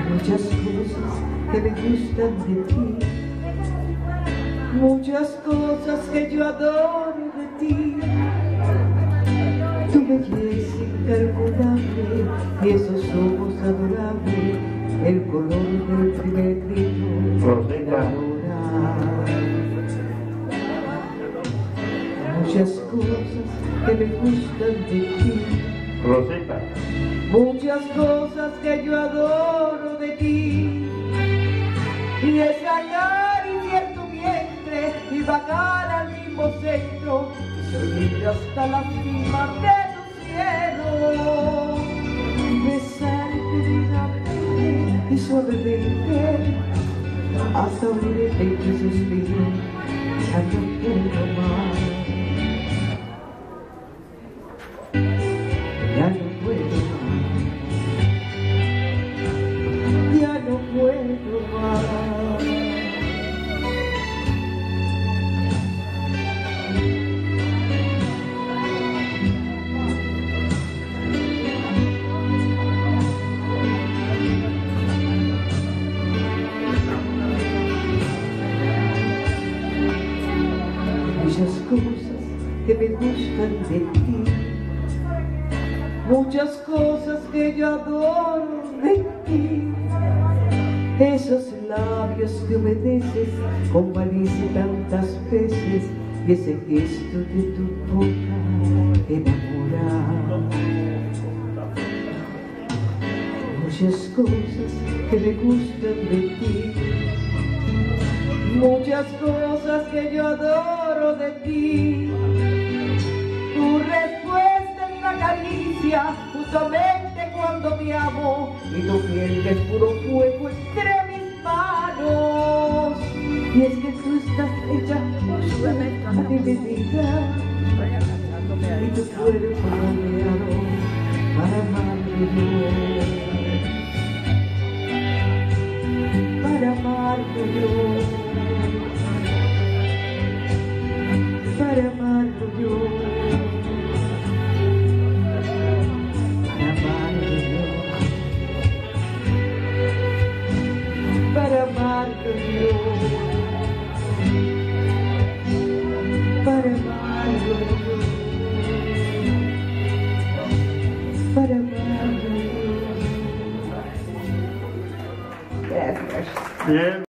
muchas cosas que me gustan de ti, muchas cosas que yo adoro de ti. Tu belleza incalculable y esos ojos adorables, el color del primer grito me enamora. Muchas cosas que me gustan de ti, Rosetta. muchas cosas que yo adoro de ti, y esa caricia en tu vientre y bajar al mismo centro y subir hasta la cima de tu cielo, besarte dignamente y suavemente hasta abrir el pecho y suspiro, ya no puedo más. Ya no puedo más, ya no puedo más. Muchas cosas que me gustan de ti, muchas cosas que yo adoro de ti, esos labios que humedeces con malicia tantas veces y ese gesto de tu boca enamora. Muchas cosas que me gustan de ti, muchas cosas que yo adoro de ti, tu respuesta en la caricia justamente cuando te amo y tu piel que es puro fuego entre mis manos, y es que tú estás hecha a mi medida y tu cuerpo rodeado para amarte yo, para amarte yo, para amarte yo, para amarte yo, para amarte yo, para amarte yo. Gracias. Bien.